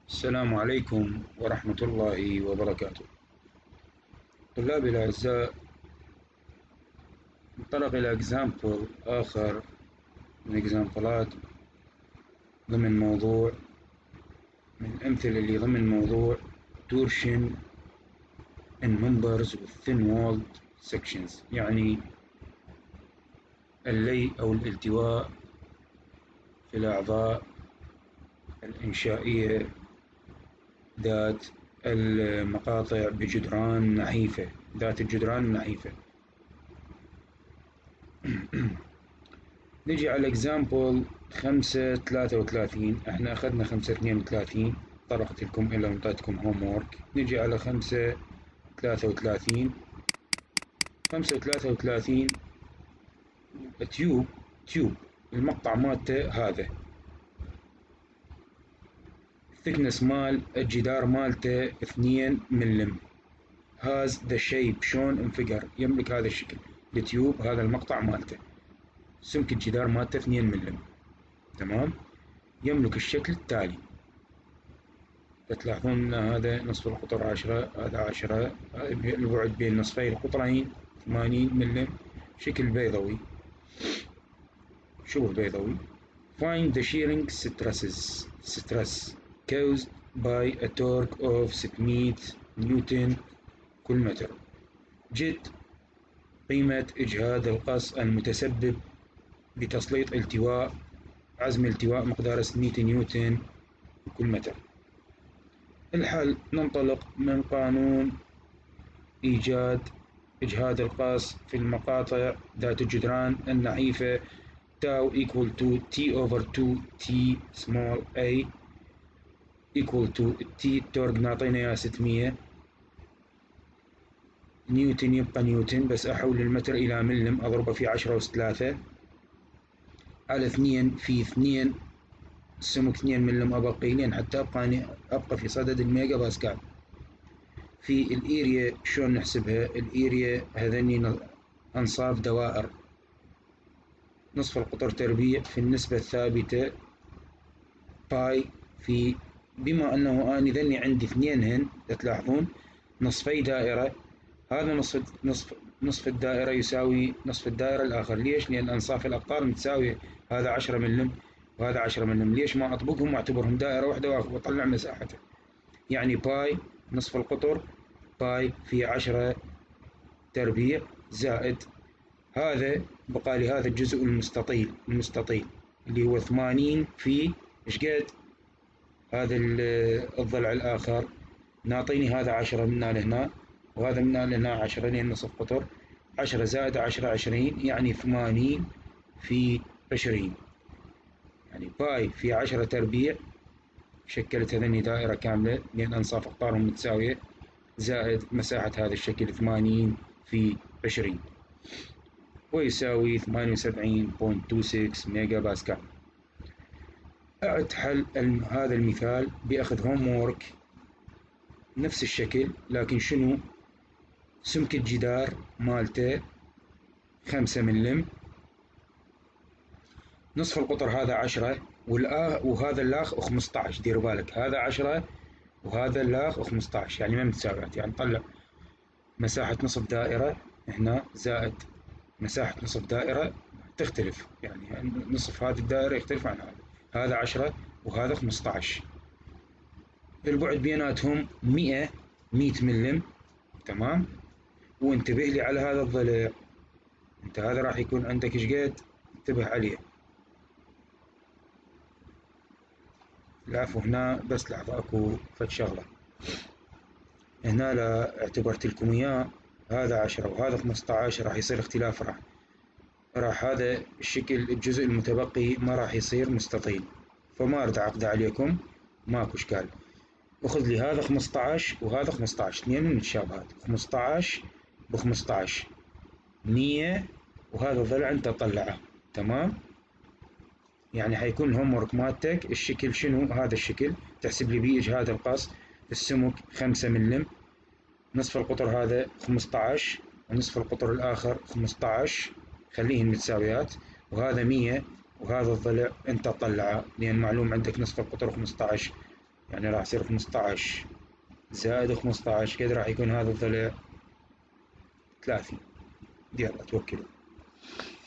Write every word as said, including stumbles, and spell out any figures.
السلام عليكم ورحمة الله وبركاته. طلابي الأعزاء، نتطرق إلى إكزامبل آخر من إكزامبلات ضمن موضوع من الأمثلة اللي ضمن موضوع Torsion in members with thin walled sections، يعني اللي أو الالتواء في الأعضاء الإنشائية ذات المقاطع بجدران نحيفة ذات الجدران النحيفة. نجي على اكزامبل خمسة ثلاثة وثلاثين. احنا اخذنا خمسة اثنين وثلاثين، طرقت لكم الى منطقتكم هوم وورك. نجي على خمسة ثلاثة وثلاثين. خمسة ثلاثة وثلاثين تيوب تيوب المقطع مالته هذا، الثكنس مال الجدار مالته اثنين ملم. هاز ذا شيب شون انفجر، يملك هذا الشكل. التيوب هذا المقطع مالته، سمك الجدار مالته اثنين ملم، تمام. يملك الشكل التالي. تلاحظون ان هذا نصف القطر عشرة، هذا عشرة، البعد بين نصفي القطرين ثمانين ملم، شكل بيضوي، شبه بيضوي. Find the shearing stresses stress caused by a torque of ستمائة نيوتن كل متر. جد قيمة إجهاد القص المتسبب بتسليط التواء عزم التواء مقدار ستمائة نيوتن كل متر. الحل: ننطلق من قانون إيجاد إجهاد القاص في المقاطع ذات الجدران النحيفة. تاو equal to T over two T small a equal to T التورق نعطينا إياه ستمائة نيوتن، يبقى نيوتن، بس أحول المتر إلى ملم، أضربه في عشرة أس ثلاثة على اثنين في اثنين، السمك اثنين ملم أبقي لين حتى أبقى أبقى في صدد الميجا باسكال. في الإيريا شلون نحسبها؟ الإيريا هذني أنصاف دوائر، نصف القطر تربيع في النسبة الثابتة باي في، بما أنه أنا ذني عندي اثنينهن تلاحظون نصفي دائرة، هذا نصف نصف نصف الدائرة يساوي نصف الدائرة الآخر. ليش؟ لأن أنصاف الأقطار متساوية، هذا عشرة ملم وهذا عشرة ملم. ليش ما أطبقهم وأعتبرهم دائرة واحدة وأطلع مساحتها؟ يعني باي نصف القطر باي في عشرة تربيع زائد هذا بقى لي هذا الجزء المستطيل المستطيل اللي هو ثمانين في إيش قد؟ هذا الضلع الآخر نعطيني هذا عشرة من هنا لهنا وهذا من هنا لهنا عشرة، لأن نصف قطر عشرة زائد عشرة عشرين، يعني ثمانين في عشرين، يعني باي في عشرة تربيع شكلت هذني دائرة كاملة لأن أنصاف أقطارهم متساوية، زائد مساحة هذا الشكل ثمانين في عشرين، ويساوي ثمانية وسبعين فاصلة اثنين وستين ميجا باسكال. أعد حل هذا المثال بأخذ هوم وورك نفس الشكل، لكن شنو؟ سمك الجدار مالته خمسة ملم، نصف القطر هذا عشرة، والآه وهذا اللاخ خمسة عشر. دير بالك هذا عشرة وهذا اللاخ خمسة عشر، يعني ما متساويات، يعني نطلع مساحة نصف دائرة هنا زائد مساحة نصف دائرة تختلف، يعني نصف هذه الدائرة يختلف عن هذا، هذا عشرة وهذا خمسة عشر، البعد بيناتهم مئة مئة ملم، تمام. وانتبه لي على هذا الضلع، انت هذا راح يكون عندك ايش قد؟ انتبه عليه. العفو، هنا بس لحظة اكو فد شغلة هنا، لا اعتبرت لكم اياه، هذا عشرة وهذا خمسة عشر راح يصير اختلاف، راح راح هذا الشكل الجزء المتبقي ما راح يصير مستطيل، فما اريد اعقد عليكم، ماكو اشكال. اخذ لي هذا خمسة عشر وهذا خمسة عشر، اثنين متشابهات، خمسة عشر ب خمسة عشر مية، وهذا الضلع انت طلعه، تمام. يعني حيكون الهوم ورك مالتك الشكل شنو؟ هذا الشكل تحسب لي بيه اجهاد القص، السمك خمسة ملم، نصف القطر هذا خمسة عشر ونصف القطر الآخر خمسة عشر، خليهن متساويات، وهذا مية، وهذا الضلع انت طلعه لأن معلوم عندك نصف القطر خمسة عشر يعني راح يصير خمسطعش زائد خمسطعش، قد راح يكون هذا الضلع؟ ثلاثين. يلا توكلوا.